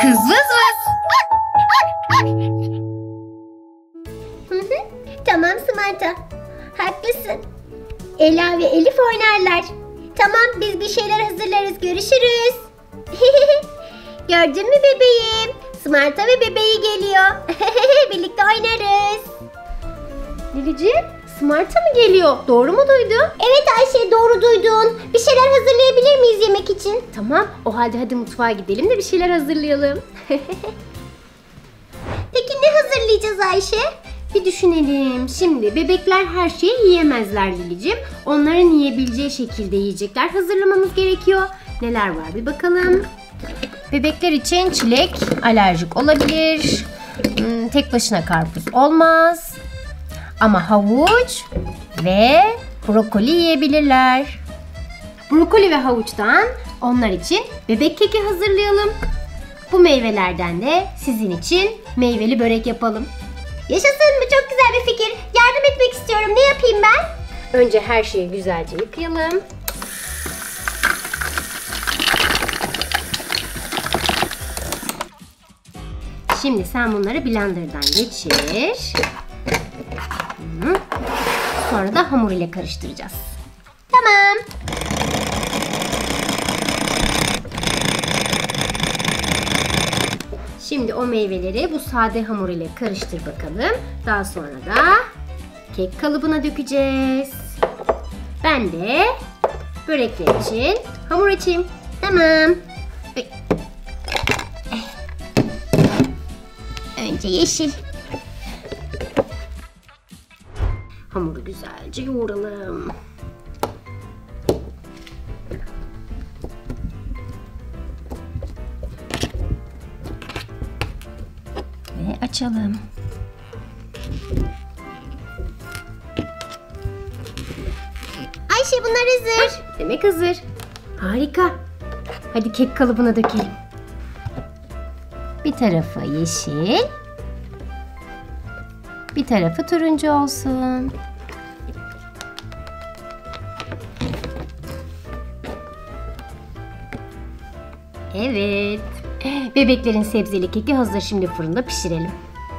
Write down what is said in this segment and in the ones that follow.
Kız vız vız. Tamam Smarta. Haklısın. Ela ve Elif oynarlar. Tamam, biz bir şeyler hazırlarız. Görüşürüz. Gördün mü bebeğim? Smarta ve bebeği geliyor. Birlikte oynarız. Liliciğim, Smarta mı geliyor? Doğru mu duydum? Evet Ayşe, doğru duydun. Bir şeyler hazırlayabilir miyiz yemek için? Tamam, o halde hadi mutfağa gidelim de bir şeyler hazırlayalım. Peki ne hazırlayacağız Ayşe? Bir düşünelim. Şimdi bebekler her şeyi yiyemezler Liliciğim. Onların yiyebileceği şekilde yiyecekler hazırlamamız gerekiyor. Neler var bir bakalım. Bebekler için çilek alerjik olabilir. Tek başına karpuz olmaz. Ama havuç ve brokoli yiyebilirler. Brokoli ve havuçtan onlar için bebek keki hazırlayalım. Bu meyvelerden de sizin için meyveli börek yapalım. Yaşasın, bu çok güzel bir fikir. Yardım etmek istiyorum. Ne yapayım ben? Önce her şeyi güzelce yıkayalım. Şimdi sen bunları blenderdan geçir. Sonra da hamur ile karıştıracağız. Tamam. Şimdi o meyveleri bu sade hamur ile karıştır bakalım. Daha sonra da kek kalıbına dökeceğiz. Ben de börekler için hamur açayım. Tamam. Önce yeşil. Hamuru güzelce yoğuralım. Ve açalım. Ayşe, bunlar hazır. Demek hazır. Harika. Hadi kek kalıbına dökelim. Bir tarafı yeşil, bir tarafı turuncu olsun. Evet. Bebeklerin sebzeli keki hazır. Şimdi fırında pişirelim.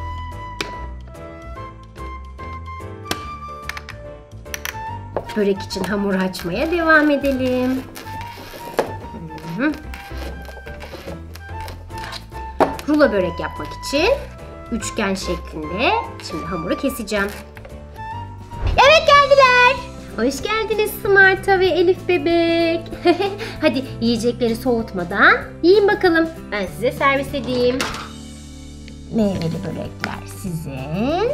Börek için hamur açmaya devam edelim. Rulo börek yapmak için üçgen şeklinde şimdi hamuru keseceğim. Evet, geldiler. Hoş geldiniz Smarta ve Elif bebek. Hadi yiyecekleri soğutmadan yiyin bakalım. Ben size servis edeyim. Meyveli börekler sizin.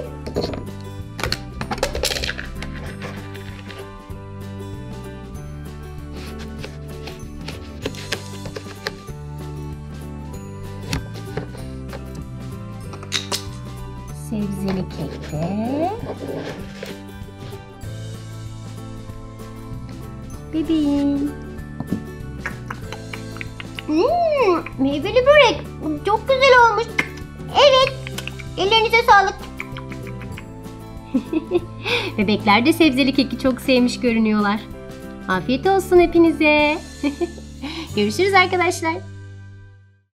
Sebzeli kek de bebeğim. Meyveli börek. Çok güzel olmuş. Evet. Ellerinize sağlık. Bebekler de sebzeli keki çok sevmiş görünüyorlar. Afiyet olsun hepinize. Görüşürüz arkadaşlar.